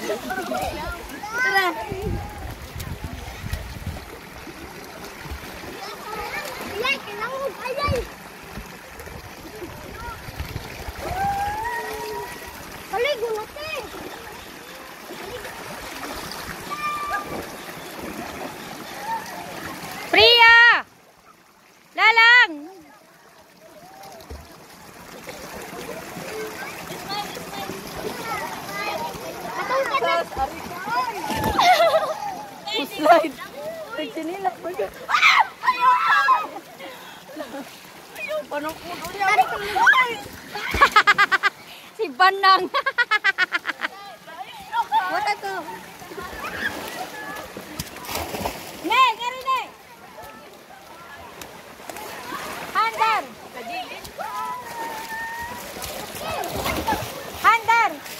Tara. Ayay, kailangan ayay. Paligo natin. Priya! Lalang! Slide. Nagsinila. Ayaw! Panong puno niya. Si Banang. Wata ko. Ne, kari ne. Handar. Handar.